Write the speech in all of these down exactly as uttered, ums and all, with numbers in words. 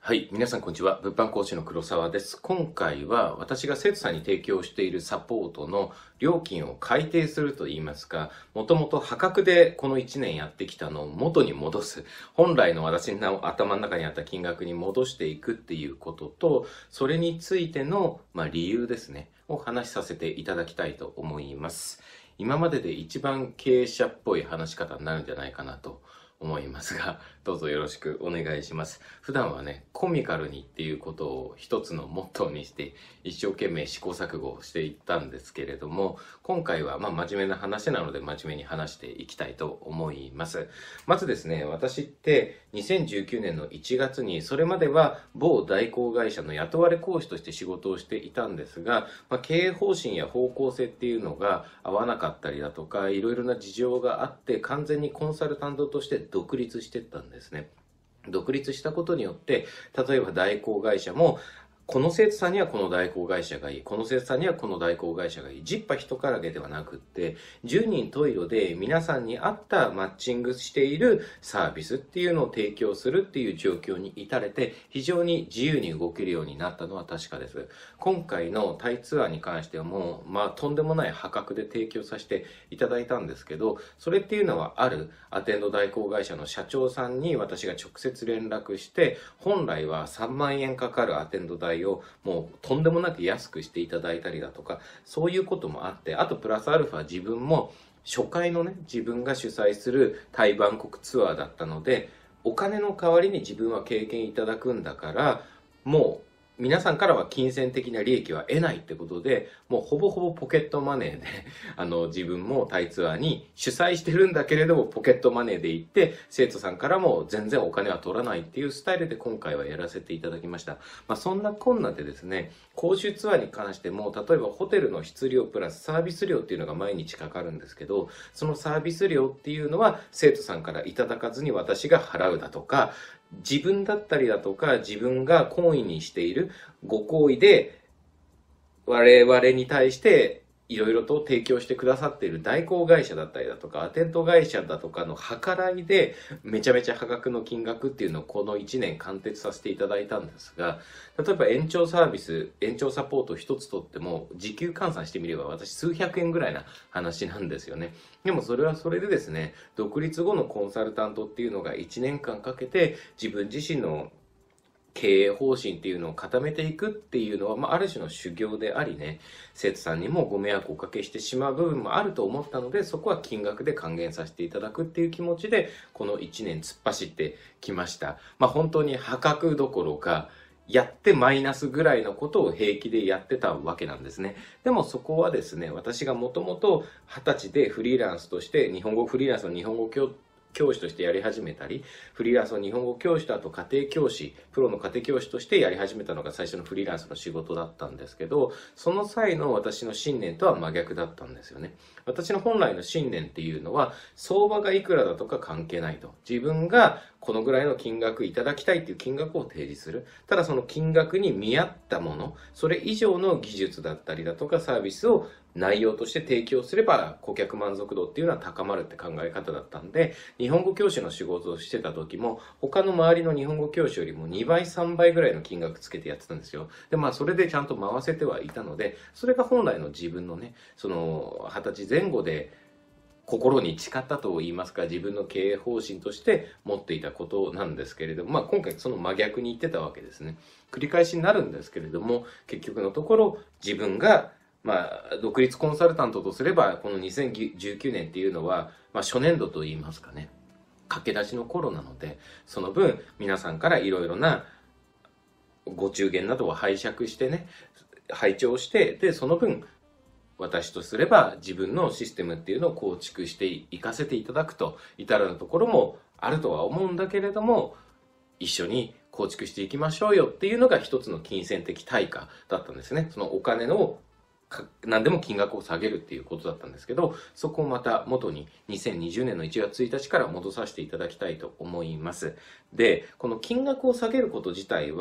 はい。皆さん、こんにちは。物販講師の黒沢です。今回は、私が生徒さんに提供しているサポートの料金を改定すると言いますか、もともと破格でこのいちねんやってきたのを元に戻す。本来の私の頭の中にあった金額に戻していくっていうことと、それについての、まあ、理由ですね、を話しさせていただきたいと思います。今までで一番経営者っぽい話し方になるんじゃないかなと思いますが、どうぞよろしくお願いします。普段はね、コミカルにっていうことを一つのモットーにして一生懸命試行錯誤をしていったんですけれども、今回はまあ真面目な話なので真面目に話していきたいと思います。まずですね、私ってにせんじゅうきゅうねんのいちがつにそれまでは某代行会社の雇われ講師として仕事をしていたんですが、まあ、経営方針や方向性っていうのが合わなかったりだとか、いろいろな事情があって完全にコンサルタントとして独立していったんですね。独立したことによって、例えば代行会社も、この生徒さんにはこの代行会社がいい、この生徒さんにはこの代行会社がいい、十羽一からげではなくって、十人十色で皆さんに合ったマッチングしているサービスっていうのを提供するっていう状況に至れて、非常に自由に動けるようになったのは確かです。今回のタイツアーに関してはもう、まあ、とんでもない破格で提供させていただいたんですけど、それっていうのはあるアテンド代行会社の社長さんに私が直接連絡して、本来はさんまんえんかかるアテンド代をもうとんでもなく安くしていただいたりだとか、そういうこともあって、あとプラスアルファ自分も初回のね、自分が主催するタイバンコクツアーだったので、お金の代わりに自分は経験いただくんだから、もう皆さんからは金銭的な利益は得ないってことで、もうほぼほぼポケットマネーで、あの、自分もタイツアーに主催してるんだけれども、ポケットマネーで行って、生徒さんからも全然お金は取らないっていうスタイルで今回はやらせていただきました。まあ、そんなこんなでですね、講習ツアーに関しても、例えばホテルの質料プラスサービス料っていうのが毎日かかるんですけど、そのサービス料っていうのは生徒さんからいただかずに私が払うだとか、自分だったりだとか、自分が懇意にしているご好意で、我々に対していろいろと提供してくださっている代行会社だったりだとか、アテント会社だとかの計らいで、めちゃめちゃ破格の金額っていうのをこのいちねん貫徹させていただいたんですが、例えば延長サービス、延長サポート一つとっても、時給換算してみれば私数百円ぐらいな話なんですよね。でもそれはそれでですね、独立後のコンサルタントっていうのがいちねんかんかけて自分自身の経営方針っていうのを固めていくっていうのは、まあ、ある種の修行でありね、生徒さんにもご迷惑をおかけしてしまう部分もあると思ったので、そこは金額で還元させていただくっていう気持ちで、このいちねん突っ走ってきました。まあ、本当に破格どころか、やってマイナスぐらいのことを平気でやってたわけなんですね。でもそこはですね、私がもともとはたちでフリーランスとして日本語フリーランスの日本語教教師としてやり始めたり、フリーランスの日本語教師とあと家庭教師、プロの家庭教師としてやり始めたのが最初のフリーランスの仕事だったんですけど、その際の私の信念とは真逆だったんですよね。私の本来の信念っていうのは、相場がいくらだとか関係ないと。自分がこのぐらいの金額いただきたいっていう金額を提示する。ただその金額に見合ったもの、それ以上の技術だったりだとかサービスを内容として提供すれば顧客満足度っていうのは高まるって考え方だったんで、日本語教師の仕事をしてた時も他の周りの日本語教師よりもにばいさんばいぐらいの金額つけてやってたんですよ。でまあそれでちゃんと回せてはいたので、それが本来の自分のね、そのはたちぜん後で心に誓ったと言いますか、自分の経営方針として持っていたことなんですけれども、まあ、今回その真逆に言ってたわけですね。繰り返しになるんですけれども、結局のところ自分がまあ、独立コンサルタントとすれば、このにせんじゅうきゅうねんっていうのは、まあ、初年度と言いますかね、駆け出しの頃なので、その分、皆さんからいろいろなご中元などを拝借してね、拝聴して、で、その分、私とすれば自分のシステムっていうのを構築していかせていただくと、至らぬところもあるとは思うんだけれども、一緒に構築していきましょうよっていうのが一つの金銭的対価だったんですね。そのお金の何でも金額を下げるっていうことだったんですけど、そこをまた元ににせんにじゅうねんのいちがつついたちから戻させていただきたいと思います。で、この金額を下げること自体は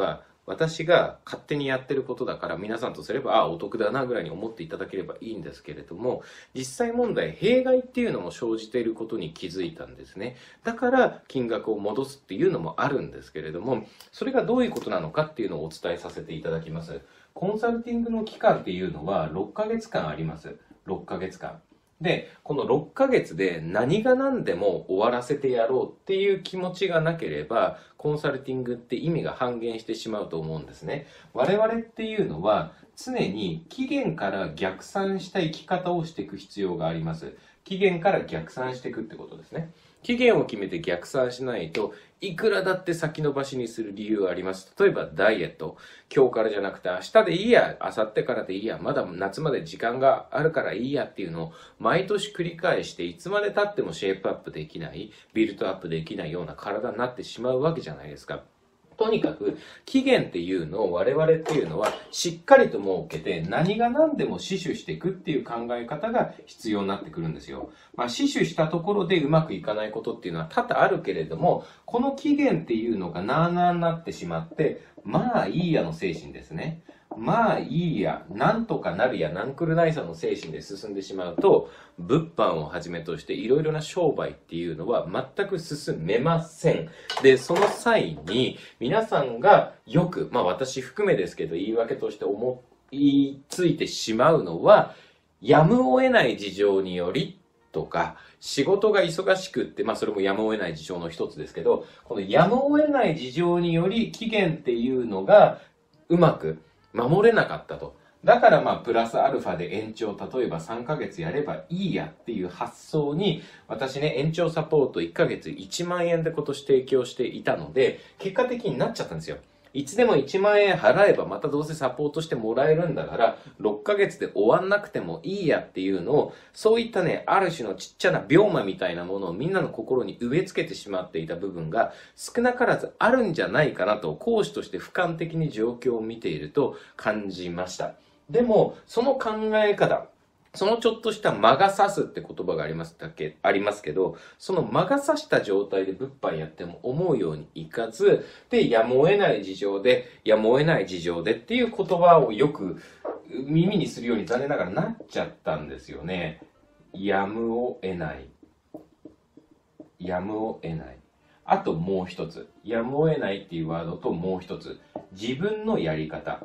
私が勝手にやってることだから皆さんとすれば、ああ、お得だなぐらいに思っていただければいいんですけれども、実際問題、弊害っていうのも生じていることに気づいたんですね。だから金額を戻すっていうのもあるんですけれども、それがどういうことなのかっていうのをお伝えさせていただきます。コンサルティングの期間っていうのはろっかげつかんあります。ろっかげつかん。で、このろっかげつで何が何でも終わらせてやろうっていう気持ちがなければ、コンサルティングって意味が半減してしまうと思うんですね。我々っていうのは常に期限から逆算した生き方をしていく必要があります。期限から逆算していくってことですね。期限を決めて逆算しないといくらだって先延ばしにする理由があります。例えばダイエット。今日からじゃなくて明日でいいや、明後日からでいいや、まだ夏まで時間があるからいいやっていうのを毎年繰り返して、いつまで経ってもシェイプアップできない、ビルドアップできないような体になってしまうわけじゃないですか。とにかく期限っていうのを我々っていうのはしっかりと設けて、何が何でも死守していくっていう考え方が必要になってくるんですよ。まあ、死守したところでうまくいかないことっていうのは多々あるけれども、この期限っていうのがなあなあになってしまって、まあいいやの精神ですね。まあいいや、なんとかなるや、なんくるないさの精神で進んでしまうと、物販をはじめとしていろいろな商売っていうのは全く進めません。で、その際に皆さんがよく、まあ私含めですけど言い訳として思いついてしまうのは、やむを得ない事情によりとか、仕事が忙しくって、まあそれもやむを得ない事情の一つですけど、このやむを得ない事情により期限っていうのがうまく守れなかったと。だからまあプラスアルファで延長、例えばさんかげつやればいいやっていう発想に、私ね、延長サポートいっかげついちまんえんで今年提供していたので、結果的になっちゃったんですよ。いつでもいちまんえん払えばまたどうせサポートしてもらえるんだから、ろっかげつで終わんなくてもいいやっていうのを、そういったね、ある種のちっちゃな病魔みたいなものをみんなの心に植え付けてしまっていた部分が少なからずあるんじゃないかなと、講師として俯瞰的に状況を見ていると感じました。でも、その考え方、そのちょっとした魔が差すって言葉がありますだけ、ありますけど、その魔が差した状態で物販やっても思うようにいかず、で、やむを得ない事情で、やむを得ない事情でっていう言葉をよく耳にするように残念ながらなっちゃったんですよね。やむを得ない。やむを得ない。あともう一つ。やむを得ないっていうワードともう一つ。自分のやり方。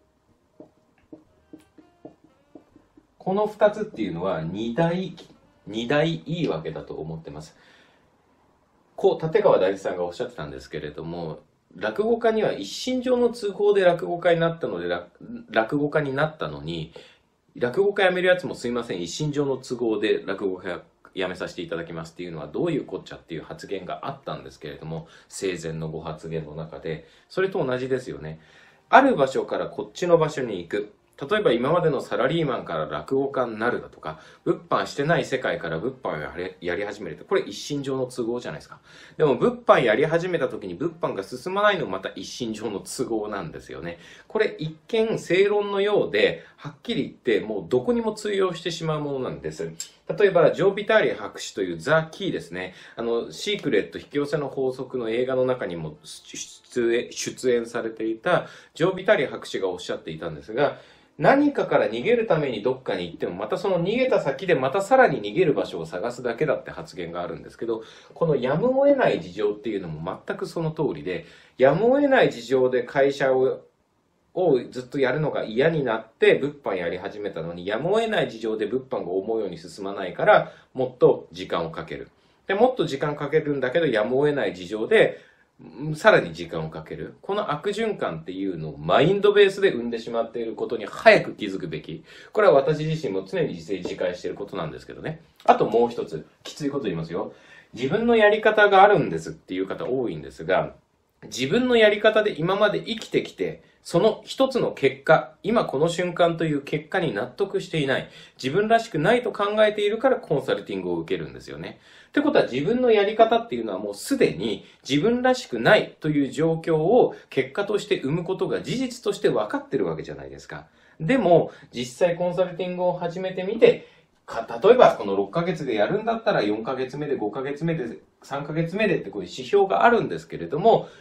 この二つっていうのは二大、二大いいわけだと思ってます。こう、立川大地さんがおっしゃってたんですけれども、落語家には一身上の都合で落語家になったので、落語家になったのに、落語家辞めるやつもすいません、一身上の都合で落語家辞めさせていただきますっていうのはどういうこっちゃっていう発言があったんですけれども、生前のご発言の中で、それと同じですよね。ある場所からこっちの場所に行く。例えば今までのサラリーマンから落語家になるだとか、物販してない世界から物販をやれやり始めるって、これ一身上の都合じゃないですか。でも物販やり始めた時に物販が進まないのもまた一身上の都合なんですよね。これ一見正論のようで、はっきり言ってもうどこにも通用してしまうものなんです。例えば、ジョー・ビターリ博士というザ・キーですね。あの、シークレット引き寄せの法則の映画の中にも出演、出演されていたジョー・ビターリ博士がおっしゃっていたんですが、何かから逃げるためにどっかに行っても、またその逃げた先でまたさらに逃げる場所を探すだけだって発言があるんですけど、このやむを得ない事情っていうのも全くその通りで、やむを得ない事情で会社ををずっとやるのが嫌になって物販やり始めたのに、やむを得ない事情で物販が思うように進まないから、もっと時間をかける。で、もっと時間かけるんだけど、やむを得ない事情で、さらに時間をかける。この悪循環っていうのをマインドベースで生んでしまっていることに早く気づくべき。これは私自身も常に自制自戒していることなんですけどね。あともう一つ、きついこと言いますよ。自分のやり方があるんですっていう方多いんですが、自分のやり方で今まで生きてきて、その一つの結果、今この瞬間という結果に納得していない。自分らしくないと考えているからコンサルティングを受けるんですよね。ってことは自分のやり方っていうのはもうすでに自分らしくないという状況を結果として生むことが事実として分かってるわけじゃないですか。でも実際コンサルティングを始めてみて、か例えばこのろっかげつでやるんだったらよんかげつめでごかげつめでさんかげつめでってこういう指標があるんですけれども、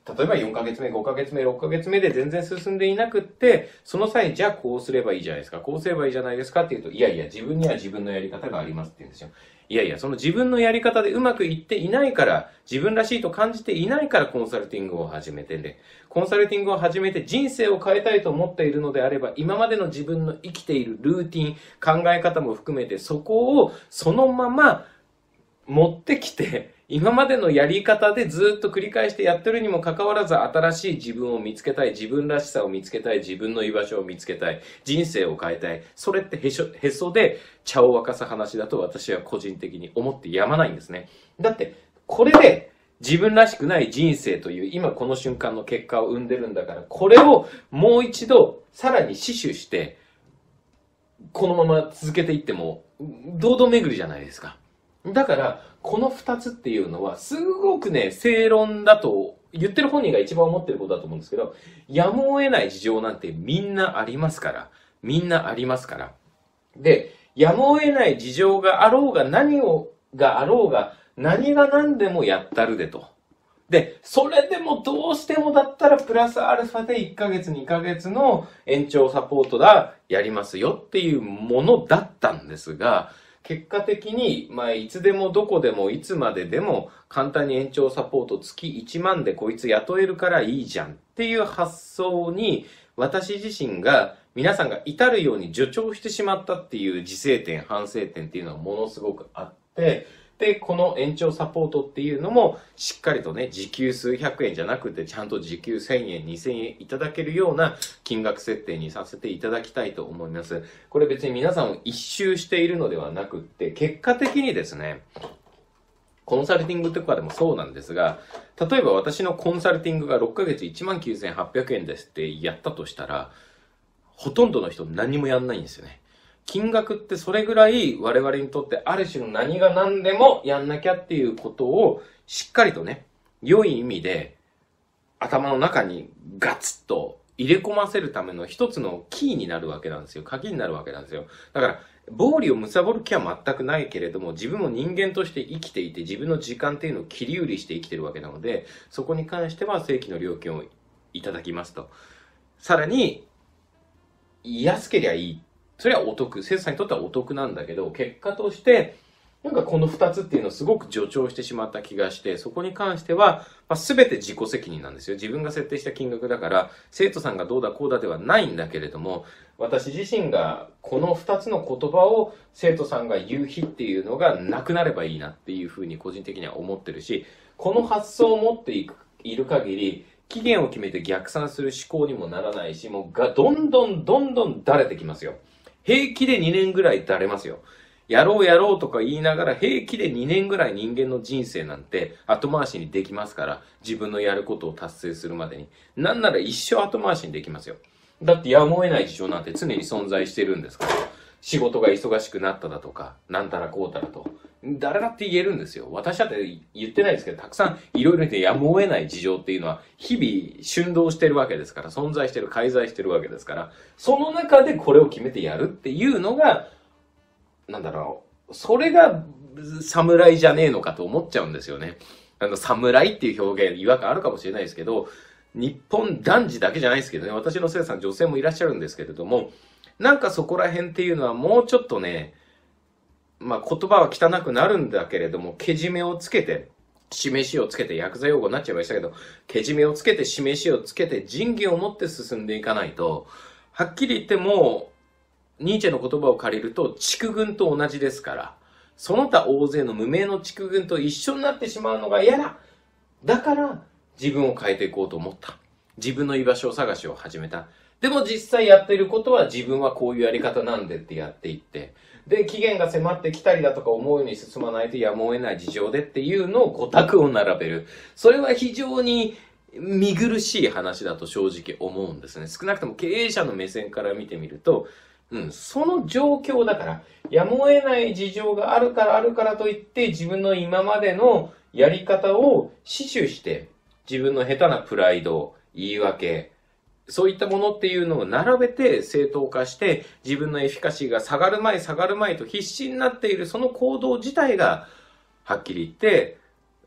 例えばよんかげつめ、ごかげつめ、ろっかげつめで全然進んでいなくって、その際、じゃあこうすればいいじゃないですか、こうすればいいじゃないですかって言うと、いやいや、自分には自分のやり方がありますって言うんですよ。いやいや、その自分のやり方でうまくいっていないから、自分らしいと感じていないからコンサルティングを始めてね。コンサルティングを始めて人生を変えたいと思っているのであれば、今までの自分の生きているルーティン、考え方も含めて、そこをそのまま持ってきて、今までのやり方でずっと繰り返してやってるにもかかわらず、新しい自分を見つけたい、自分らしさを見つけたい、自分の居場所を見つけたい、人生を変えたい。それってへしょ、へそで茶を沸かす話だと私は個人的に思ってやまないんですね。だって、これで自分らしくない人生という今この瞬間の結果を生んでるんだから、これをもう一度さらに死守して、このまま続けていっても、堂々巡りじゃないですか。だから、この二つっていうのは、すごくね、正論だと、言ってる本人が一番思ってることだと思うんですけど、やむを得ない事情なんてみんなありますから。みんなありますから。で、やむを得ない事情があろうが何をがあろうが、何が何でもやったるでと。で、それでもどうしてもだったらプラスアルファでいっかげつにかげつの延長サポートだ、やりますよっていうものだったんですが、結果的に、まあ、いつでもどこでもいつまででも簡単に延長サポート月いちまんでこいつ雇えるからいいじゃんっていう発想に私自身が皆さんが至るように助長してしまったっていう自制点、反省点っていうのはものすごくあって、で、この延長サポートっていうのもしっかりとね、時給数百円じゃなくてちゃんと時給せんえん、にせんえんいただけるような金額設定にさせていただきたいと思います。これ別に皆さんを一周しているのではなくって、結果的にですね、コンサルティングとかでもそうなんですが、例えば私のコンサルティングがろっかげついちまんきゅうせんはっぴゃくえんですってやったとしたら、ほとんどの人何もやんないんですよね。金額ってそれぐらい我々にとってある種の何が何でもやんなきゃっていうことをしっかりとね、良い意味で頭の中にガツッと入れ込ませるための一つのキーになるわけなんですよ。鍵になるわけなんですよ。だから、暴利を貪る気は全くないけれども、自分も人間として生きていて、自分の時間っていうのを切り売りして生きてるわけなので、そこに関しては正規の料金をいただきますと。さらに、安けりゃいい。それはお得。生徒さんにとってはお得なんだけど、結果として、なんかこの二つっていうのをすごく助長してしまった気がして、そこに関しては、まあ、全て自己責任なんですよ。自分が設定した金額だから、生徒さんがどうだこうだではないんだけれども、私自身がこの二つの言葉を生徒さんが言う日っていうのがなくなればいいなっていうふうに個人的には思ってるし、この発想を持っていく、いる限り、期限を決めて逆算する思考にもならないし、もうが、どんどんどんどんだれてきますよ。平気でにねんぐらいだれますよ。やろうやろうとか言いながら平気でにねんぐらい人間の人生なんて後回しにできますから、自分のやることを達成するまでに。なんなら一生後回しにできますよ。だってやむを得ない事情なんて常に存在してるんですから。仕事が忙しくなっただとか、なんたらこうたらと。誰だって言えるんですよ。私だって言ってないですけど、たくさんいろいろ言ってやむを得ない事情っていうのは日々春動してるわけですから、存在してる、介在してるわけですから、その中でこれを決めてやるっていうのが、なんだろう、それが侍じゃねえのかと思っちゃうんですよね。あの、侍っていう表現、違和感あるかもしれないですけど、日本男児だけじゃないですけどね、私の生徒さん女性もいらっしゃるんですけれども、なんかそこら辺っていうのはもうちょっとね、まあ言葉は汚くなるんだけれども、けじめをつけて、示しをつけて、薬剤用語になっちゃいましたけど、けじめをつけて、示しをつけて、仁義を持って進んでいかないと、はっきり言っても、ニーチェの言葉を借りると、畜群と同じですから、その他大勢の無名の畜群と一緒になってしまうのが嫌だ。だから、自分を変えていこうと思った。自分の居場所探しを始めた。でも実際やっていることは自分はこういうやり方なんでってやっていって、で、期限が迫ってきたりだとか思うように進まないとやむを得ない事情でっていうのをご択を並べる。それは非常に見苦しい話だと正直思うんですね。少なくとも経営者の目線から見てみると、うん、その状況だから、やむを得ない事情があるからあるからといって自分の今までのやり方を死守して、自分の下手なプライド、言い訳、そういったものっていうのを並べて正当化して自分のエフィカシーが下がる前下がる前と必死になっているその行動自体がはっきり言って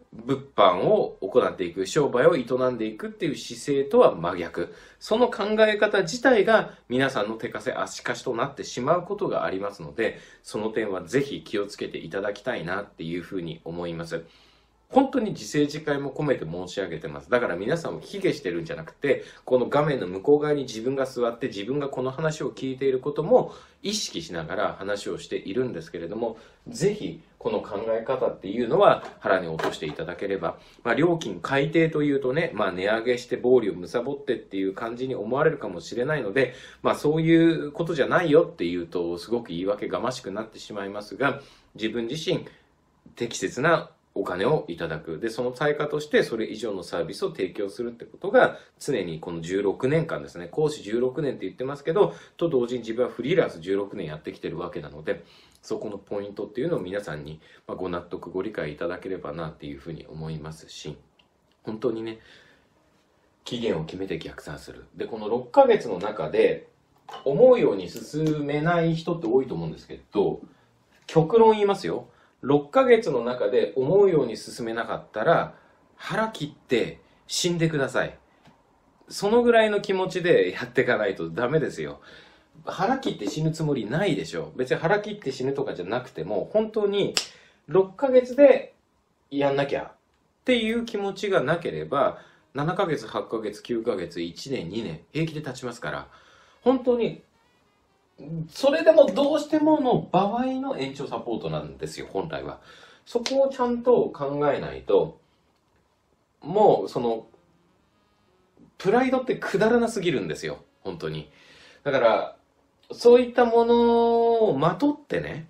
物販を行っていく、商売を営んでいくっていう姿勢とは真逆。その考え方自体が皆さんの手かせ足かしとなってしまうことがありますので、その点はぜひ気をつけていただきたいなっていうふうに思います。本当に自制自戒も込めて申し上げてます。だから皆さんも卑下してるんじゃなくて、この画面の向こう側に自分が座って自分がこの話を聞いていることも意識しながら話をしているんですけれども、ぜひこの考え方っていうのは腹に落としていただければ、まあ料金改定というとね、まあ値上げして暴利を貪ってっていう感じに思われるかもしれないので、まあそういうことじゃないよっていうとすごく言い訳がましくなってしまいますが、自分自身適切なお金をいただく。で、その対価としてそれ以上のサービスを提供するってことが常にこのじゅうろくねんかんですね。講師じゅうろくねんって言ってますけど、と同時に自分はフリーランスじゅうろくねんやってきてるわけなので、そこのポイントっていうのを皆さんにご納得ご理解いただければなっていうふうに思いますし、本当にね、期限を決めて逆算する。で、このろっかげつの中で思うように進めない人って多いと思うんですけど、極論言いますよ。ろっかげつの中で思うように進めなかったら腹切って死んでください。そのぐらいの気持ちでやっていかないとダメですよ。腹切って死ぬつもりないでしょ。別に腹切って死ぬとかじゃなくても、本当にろっかげつでやんなきゃっていう気持ちがなければ、ななかげつ、はちかげつ、きゅうかげつ、いちねん、にねん平気で経ちますから、本当にそれでもどうしてもの場合の延長サポートなんですよ、本来は。そこをちゃんと考えないと、もうその、プライドってくだらなすぎるんですよ、本当に。だから、そういったものをまとってね、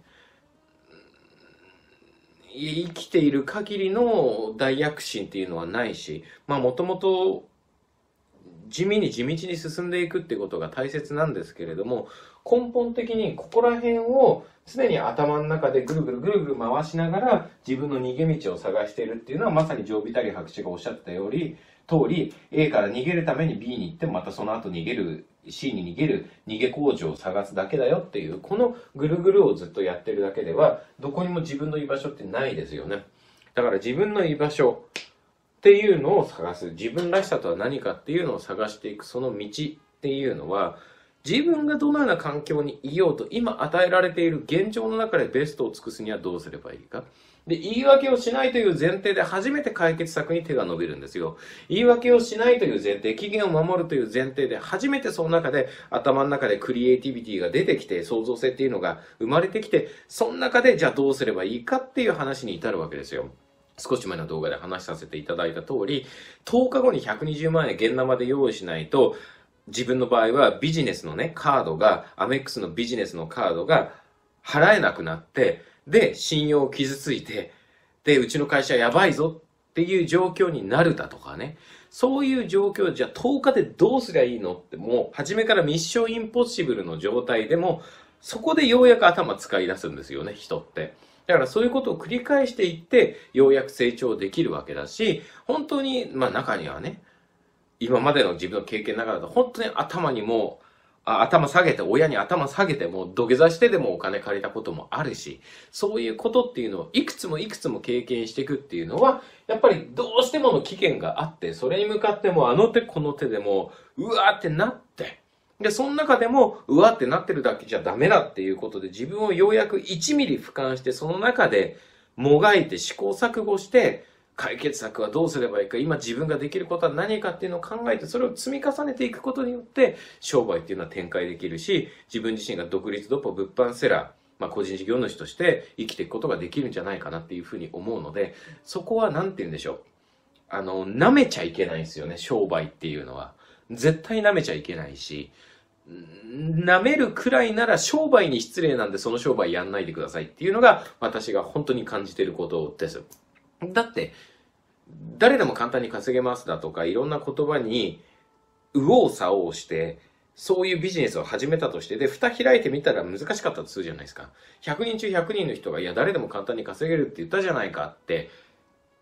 生きている限りの大躍進っていうのはないし、まあもともと地味に地道に進んでいくっていうことが大切なんですけれども、根本的にここら辺を常に頭の中でぐるぐるぐるぐる回しながら自分の逃げ道を探しているっていうのは、まさにジョー・ビタリー博士がおっしゃったより通り、 A から逃げるために B に行ってもまたその後逃げる C に逃げる逃げ工場を探すだけだよっていう、このぐるぐるをずっとやってるだけではどこにも自分の居場所ってないですよね。だから自分の居場所っていうのを探す、自分らしさとは何かっていうのを探していく、その道っていうのは、自分がどのような環境にいようと今与えられている現状の中でベストを尽くすにはどうすればいいか。で、言い訳をしないという前提で初めて解決策に手が伸びるんですよ。言い訳をしないという前提、期限を守るという前提で初めてその中で頭の中でクリエイティビティが出てきて、創造性っていうのが生まれてきて、その中でじゃあどうすればいいかっていう話に至るわけですよ。少し前の動画で話させていただいた通り、とおかごにひゃくにじゅうまんえん現生で用意しないと、自分の場合はビジネスのね、カードが、アメックスのビジネスのカードが払えなくなって、で、信用を傷ついて、で、うちの会社やばいぞっていう状況になるだとかね。そういう状況、じゃあとおかでどうすりゃいいのって、もう初めからミッションインポッシブルの状態でも、そこでようやく頭使い出すんですよね、人って。だからそういうことを繰り返していって、ようやく成長できるわけだし、本当に、まあ中にはね、今までの自分の経験ながらだと、本当に頭にもう、あ頭下げて、親に頭下げて、もう土下座してでもお金借りたこともあるし、そういうことっていうのをいくつもいくつも経験していくっていうのは、やっぱりどうしてもの期限があって、それに向かってもあの手この手でもうわーってなって、で、その中でも、うわってなってるだけじゃダメだっていうことで、自分をようやくいちミリ俯瞰して、その中でもがいて試行錯誤して、解決策はどうすればいいか、今自分ができることは何かっていうのを考えて、それを積み重ねていくことによって、商売っていうのは展開できるし、自分自身が独立独歩物販セラー、まあ個人事業主として生きていくことができるんじゃないかなっていうふうに思うので、そこはなんて言うんでしょう。あの、舐めちゃいけないんですよね、商売っていうのは。絶対舐めちゃいけないし、舐めるくらいなら商売に失礼なんでその商売やんないでくださいっていうのが私が本当に感じていることです。だって、誰でも簡単に稼げますだとかいろんな言葉に右往左往して、そういうビジネスを始めたとして、で、蓋開いてみたら難しかったとするじゃないですか。ひゃくにん中ひゃくにんの人が、いや、誰でも簡単に稼げるって言ったじゃないかって、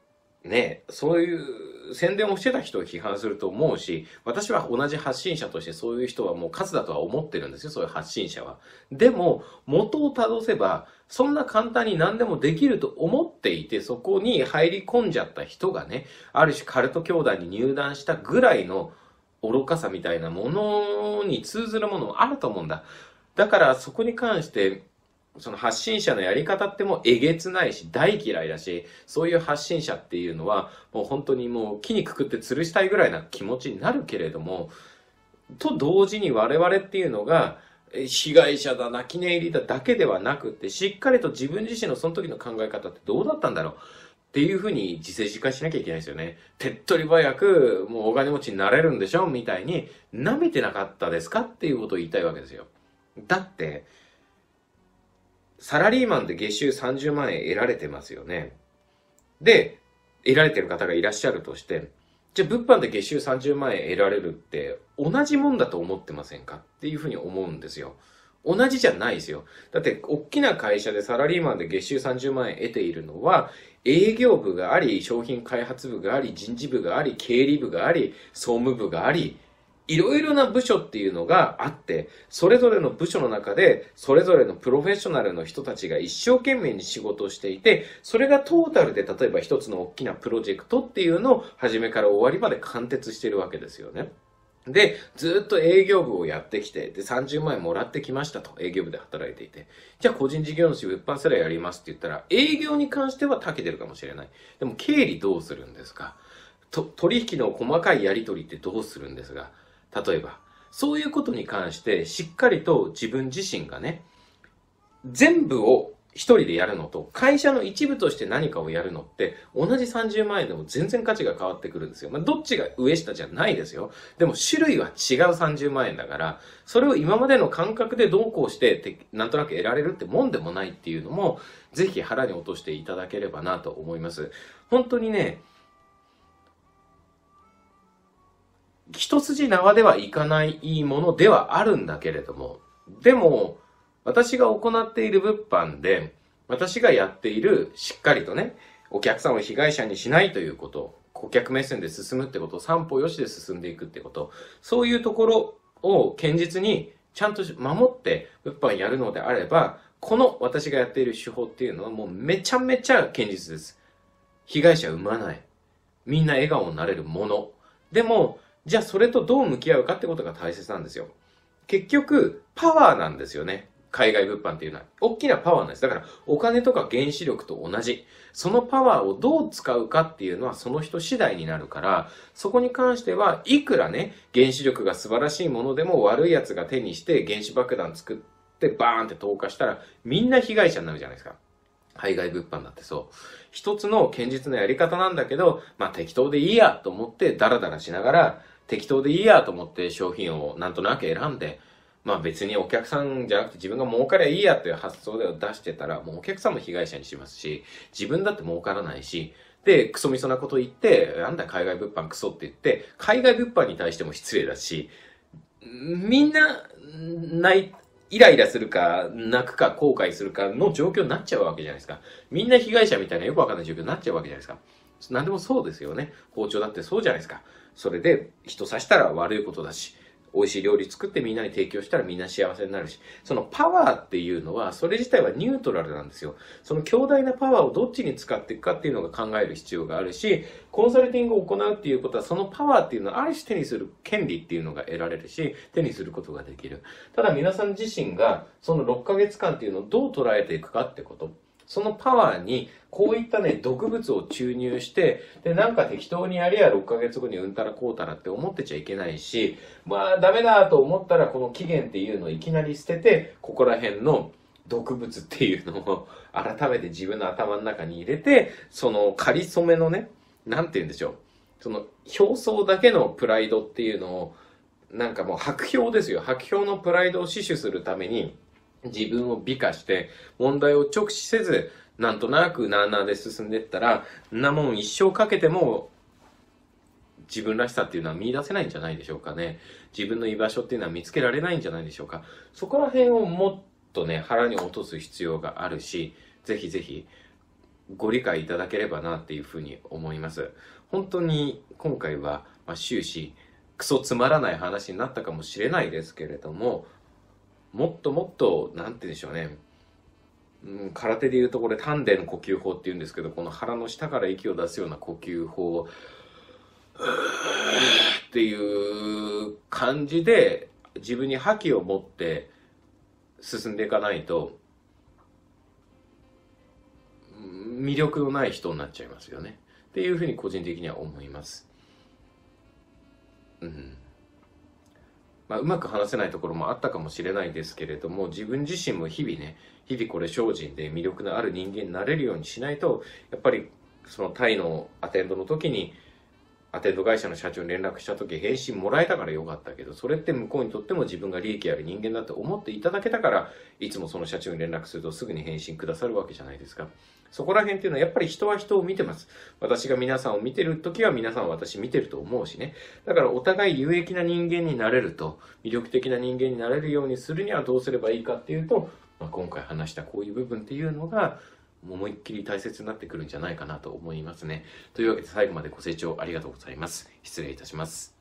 ね、そういう宣伝をしてた人を批判すると思うし、私は同じ発信者としてそういう人はもう数だとは思ってるんですよ、そういう発信者は。でも、元を正せば、そんな簡単に何でもできると思っていて、そこに入り込んじゃった人がね、ある種カルト教団に入団したぐらいの愚かさみたいなものに通ずるものもあると思うんだ。だからそこに関して、その発信者のやり方ってもうえげつないし大嫌いだし、そういう発信者っていうのはもう本当にもう木にくくって吊るしたいぐらいな気持ちになるけれども、と同時に我々っていうのが被害者だ、泣き寝入りだだけではなくって、しっかりと自分自身のその時の考え方ってどうだったんだろうっていうふうに自制自戒しなきゃいけないですよね。手っ取り早くもうお金持ちになれるんでしょみたいに舐めてなかったですかっていうことを言いたいわけですよ。だってサラリーマンで月収さんじゅうまんえん得られてますよね。で、得られてる方がいらっしゃるとして、じゃあ物販で月収さんじゅうまんえん得られるって同じもんだと思ってませんかっていうふうに思うんですよ。同じじゃないですよ。だって、大きな会社でサラリーマンで月収さんじゅうまんえん得ているのは、営業部があり、商品開発部があり、人事部があり、経理部があり、総務部があり、いろいろな部署っていうのがあって、それぞれの部署の中で、それぞれのプロフェッショナルの人たちが一生懸命に仕事をしていて、それがトータルで例えば一つの大きなプロジェクトっていうのを初めから終わりまで貫徹しているわけですよね。で、ずっと営業部をやってきて、で、さんじゅうまんえんもらってきましたと。営業部で働いていて。じゃあ個人事業主物販すらやりますって言ったら、営業に関しては長けてるかもしれない。でも経理どうするんですか？と、取引の細かいやり取りってどうするんですが、例えば、そういうことに関してしっかりと自分自身がね、全部を一人でやるのと、会社の一部として何かをやるのって、同じさんじゅうまんえんでも全然価値が変わってくるんですよ。まあ、どっちが上下じゃないですよ。でも種類は違うさんじゅうまんえんだから、それを今までの感覚でどうこうして、なんとなく得られるってもんでもないっていうのも、ぜひ腹に落としていただければなと思います。本当にね、一筋縄ではいかないものではあるんだけれども、でも、私が行っている物販で、私がやっているしっかりとね、お客さんを被害者にしないということ、顧客目線で進むってこと、三歩よしで進んでいくってこと、そういうところを堅実にちゃんと守って物販やるのであれば、この私がやっている手法っていうのはもうめちゃめちゃ堅実です。被害者生まない。みんな笑顔になれるもの。でも、じゃあそれとどう向き合うかってことが大切なんですよ。結局、パワーなんですよね。海外物販っていうのは。大きなパワーなんです。だから、お金とか原子力と同じ。そのパワーをどう使うかっていうのはその人次第になるから、そこに関してはいくらね、原子力が素晴らしいものでも悪い奴が手にして原子爆弾作ってバーンって投下したら、みんな被害者になるじゃないですか。海外物販だってそう。一つの堅実なやり方なんだけど、まあ適当でいいやと思ってダラダラしながら、適当でいいやと思って商品をなんとなく選んで、まあ別にお客さんじゃなくて自分が儲かりゃいいやっていう発想で出してたら、もうお客さんも被害者にしますし、自分だって儲からないし、で、クソみそなこと言って、なんだ海外物販クソって言って、海外物販に対しても失礼だし、みんな、ない、イライラするか、泣くか、後悔するかの状況になっちゃうわけじゃないですか。みんな被害者みたいなよくわかんない状況になっちゃうわけじゃないですか。何でもそうですよね。包丁だってそうじゃないですか。それで人刺したら悪いことだし、美味しい料理作ってみんなに提供したらみんな幸せになるし、そのパワーっていうのは、それ自体はニュートラルなんですよ。その強大なパワーをどっちに使っていくかっていうのが考える必要があるし、コンサルティングを行うっていうことは、そのパワーっていうのはある種手にする権利っていうのが得られるし、手にすることができる。ただ皆さん自身がそのろっかげつかんっていうのをどう捉えていくかってこと。そのパワーに、こういったね、毒物を注入して、で、なんか適当にやりゃろっかげつごにうんたらこうたらって思ってちゃいけないし、まあ、ダメだと思ったら、この期限っていうのをいきなり捨てて、ここら辺の毒物っていうのを改めて自分の頭の中に入れて、その仮初めのね、なんて言うんでしょう。その表層だけのプライドっていうのを、なんかもう白氷ですよ。白氷のプライドを死守するために、自分を美化して問題を直視せずなんとなくなあなあで進んでいったらんなもん一生かけても自分らしさっていうのは見出せないんじゃないでしょうかね。自分の居場所っていうのは見つけられないんじゃないでしょうか。そこら辺をもっとね腹に落とす必要があるし、ぜひぜひご理解いただければなっていうふうに思います。本当に今回は、まあ、終始クソつまらない話になったかもしれないですけれども、もっともっとなんて言うんでしょうね、うん、空手でいうとこれ丹田呼吸法っていうんですけど、この腹の下から息を出すような呼吸法っていう感じで自分に覇気を持って進んでいかないと魅力のない人になっちゃいますよねっていうふうに個人的には思います。うんまあ、うまく話せないところもあったかもしれないですけれども、自分自身も日々ね、日々これ精進で魅力のある人間になれるようにしないと、やっぱりそのタイのアテンドの時にアテンド会社の社長に連絡した時返信もらえたからよかったけど、それって向こうにとっても自分が利益ある人間だと思っていただけたから、いつもその社長に連絡するとすぐに返信くださるわけじゃないですか。そこら辺っていうのはやっぱり人は人を見てます。私が皆さんを見てる時は皆さんは私見てると思うしね。だからお互い有益な人間になれると、魅力的な人間になれるようにするにはどうすればいいかっていうと、まあ、今回話したこういう部分っていうのが思いっきり大切になってくるんじゃないかなと思いますね。というわけで最後までご清聴ありがとうございます。失礼いたします。